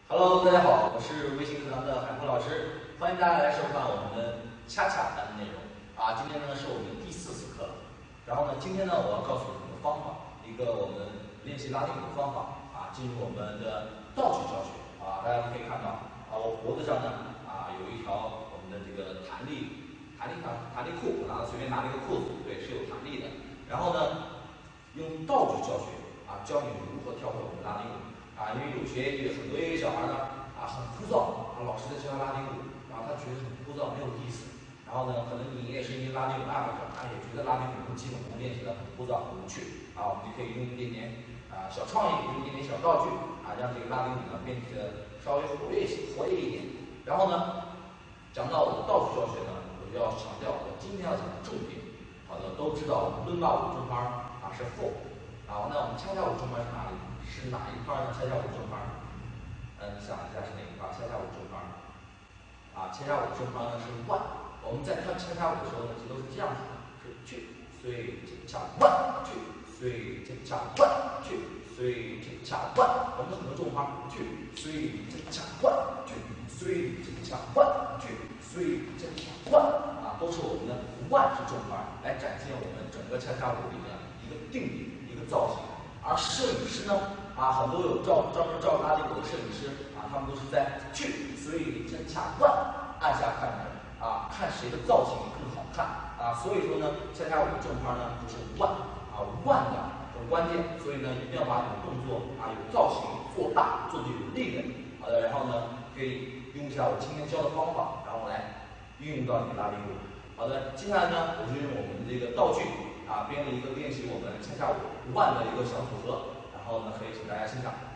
Hello，大家好，我是微信课堂的海峰老师，欢迎大家来收看我们恰恰班的内容。今天呢是我们的第4次课了。然后呢，今天呢我要告诉你一个方法，一个我们练习拉丁舞的方法进入我们的道具教学大家可以看到我脖子上呢有一条我们的这个弹力裤，随便拿了一个裤子，对，是有弹力的。然后呢，用道具教学教你如何跳会我们的拉丁舞。因为很多小孩呢很枯燥老师在教拉丁舞，他觉得很枯燥没有意思。然后呢，可能你也是一名拉丁舞爱好者也觉得拉丁舞基本功练习的很枯燥很无趣我们就可以用一点点小创意，用一点点小道具让这个拉丁舞呢变得稍微活跃一点。然后呢，讲到我的道具教学呢，我就要强调我今天要讲的重点。好的，都知道伦巴舞正拍是 4，那我们恰恰舞正拍是哪里？是哪一拍呢？恰恰舞正拍，想一下是哪一拍？恰恰舞正拍恰恰舞正拍呢是 1。我们在看恰恰舞的时候呢，其实都是这样子的，是去，所以恰 1 去，所以恰 1 去，所以恰 1。我们的很多正拍去，所以恰 1 去，所以恰 1 去，所以恰 1都是我们的1是正拍，来展现我们整个恰恰舞里的一个定律，一个造型。而摄影师呢很多有专门照拉丁舞的摄影师他们都是在去，所以恰 1按下看着看谁的造型更好看所以说呢，恰恰舞的正拍呢就是1的很关键，所以呢一定要把你的动作有造型做大，做的有力量。好的，然后呢可以用一下我今天教的方法，然后来运用到你的拉丁舞。好的，接下来呢我就用我们这个道具编了一个练习我们恰恰舞1的一个小组合，然后呢可以请大家欣赏。